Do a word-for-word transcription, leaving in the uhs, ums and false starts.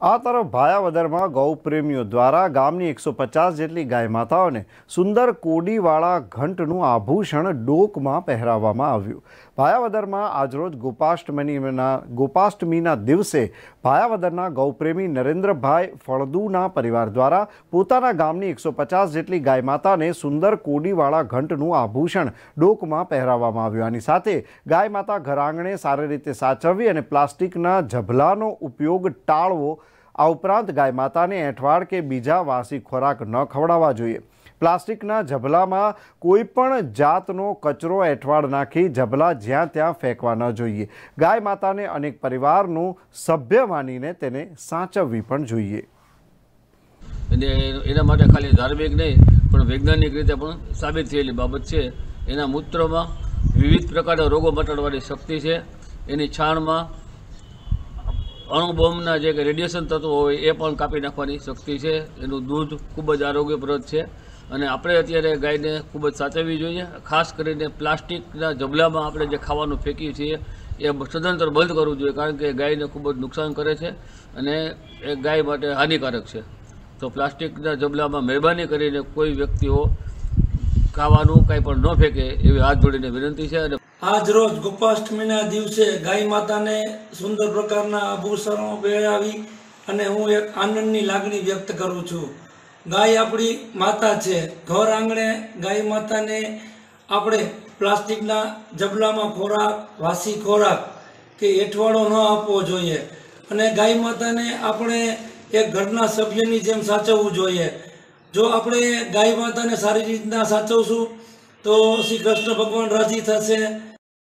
આ તરફ ભાયાવદરમાં ગૌપ્રેમીઓ દ્વારા ગામની એકસો પચાસ જેટલી ગાય માતાઓને સુંદર કોડીવાળા ઘંટનું આભૂષણ ડોકમાં પહેરાવવામાં આવ્યું। ભાયાવદરમાં આજરોજ ગોપાષ્ટમીના ગોપાષ્ટમીના દિવસે ભાયાવદરના ગૌપ્રેમી નરેન્દ્રભાઈ ફળદુના પરિવાર દ્વારા પોતાના ગામની એકસો પચાસ જેટલી ગાય માતાને સુંદર કોડીવાળા ઘંટનું આભૂષણ ડોકમાં પહેરાવવામાં આવ્યું। આની સાથે ગાય માતા ઘર આંગણે સારી રીતે સાચવવી અને પ્લાસ્ટિકના ઝભલાનો ઉપયોગ ટાળવો। આ ઉપરાંત ગાય માતાને એંઠવાડ કે બીજા વાસી ખોરાક ન ખવડાવવા જોઈએ। પ્લાસ્ટિકના ઝભલામાં કોઈ પણ જાતનો કચરો એંઠવાડ નાખી ઝભલા જ્યાં ત્યાં ફેંકવા ન જોઈએ। ગાય માતાને અનેક પરિવારનું સભ્ય માનીને તેને સાચવવી પણ જોઈએ। અને એના માટે ખાલી ધાર્મિક નહીં પણ વૈજ્ઞાનિક રીતે પણ સાબિત થયેલી બાબત છે। એના મૂત્રમાં વિવિધ પ્રકારના રોગો મટાડવાની શક્તિ છે। એની છાણમાં અણુબોમ્બના જે રેડિયેશન તત્વો હોય એ પણ કાપી નાખવાની શક્તિ છે। એનું દૂધ ખૂબ જ આરોગ્યપ્રદ છે અને આપણે અત્યારે ગાયને ખૂબ જ સાચવવી જોઈએ। ખાસ કરીને પ્લાસ્ટિકના ઝબલામાં આપણે જે ખાવાનું ફેંકીએ છીએ એ સદંતર બંધ કરવું જોઈએ, કારણ કે ગાયને ખૂબ જ નુકસાન કરે છે અને એ ગાય માટે હાનિકારક છે। તો પ્લાસ્ટિકના ઝબલામાં મહેરબાની કરીને કોઈ વ્યક્તિઓ ખાવાનું કાંઈ પણ ન ફેંકે એવી હાથ જોડીને વિનંતી છે। અને આજ રોજ ગોપાષ્ટમીના દિવસે ગાય માતાને સુંદર પ્રકારના આભૂષણો પહેરાવી અને હું એક આનંદની લાગણી વ્યક્ત કરું છું। ગાય આપણી માતા છે। ઘર આંગણે ગાય માતાને આપણે પ્લાસ્ટિકના ઝબલામાં ખોરાક, વાસી ખોરાક કે એંઠવાડો ન આપવો જોઈએ અને ગાય માતાને આપણે એક ઘરના સભ્યની જેમ સાચવવું જોઈએ। જો આપણે ગાય માતાને સારી રીતના સાચવશું તો શ્રી કૃષ્ણ ભગવાન રાજી થશે।